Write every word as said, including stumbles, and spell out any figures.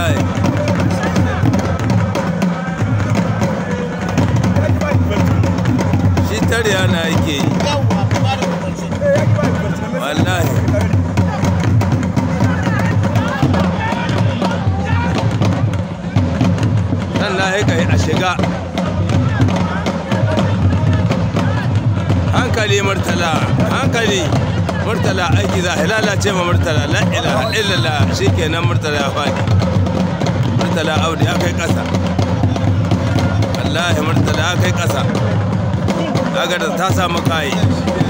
wallahi shi tarya na yake yi wallahi wallahi kai a shiga hankali murtala hankali murtala aiki za a lalace ma murtala la ilaha illallah shikenan murtala ya faɗi murtala audu ya kai ƙasa wallahi murtala ya kai ƙasa kaga da ta samu kai